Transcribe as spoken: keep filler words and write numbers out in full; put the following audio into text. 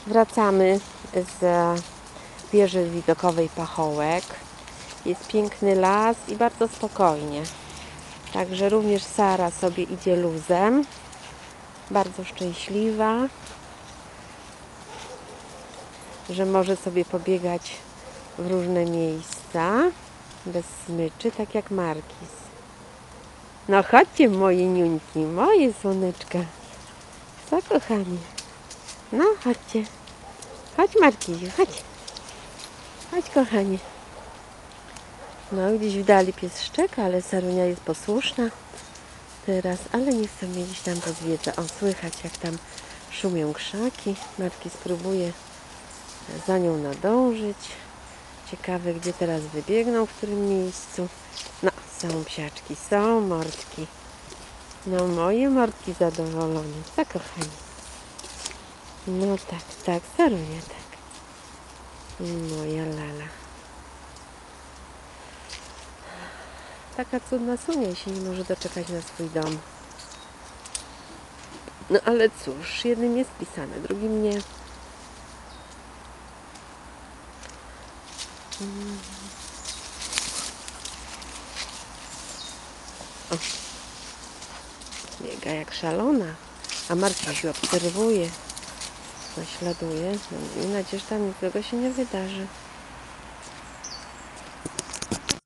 Wracamy z wieży widokowej Pachołek. Jest piękny las i bardzo spokojnie. Także również Sara sobie idzie luzem. Bardzo szczęśliwa, że może sobie pobiegać w różne miejsca bez smyczy, tak jak Markis. No chodźcie, moje niuńki, moje słoneczka. Co, kochani? No chodźcie. Chodź, Markisiu, chodź. Chodź, kochanie. No gdzieś w dali pies szczeka, ale Sarunia jest posłuszna teraz, ale nie chce mnie gdzieś tam pozwiedza. O, słychać jak tam szumią krzaki. Markis spróbuje za nią nadążyć. Ciekawe, gdzie teraz wybiegną, w którym miejscu. No, są psiaczki, są mordki. No, moje mordki zadowolone. Co, kochani? No tak, tak, Sarunia, tak. Moja lala. Taka cudna Sunia się nie może doczekać na swój dom. No ale cóż, jednym jest pisane, drugim nie. O. Biega jak szalona, a Marcin się obserwuje, naśladuje. Mam nadzieję, że tam nikogo się nie wydarzy.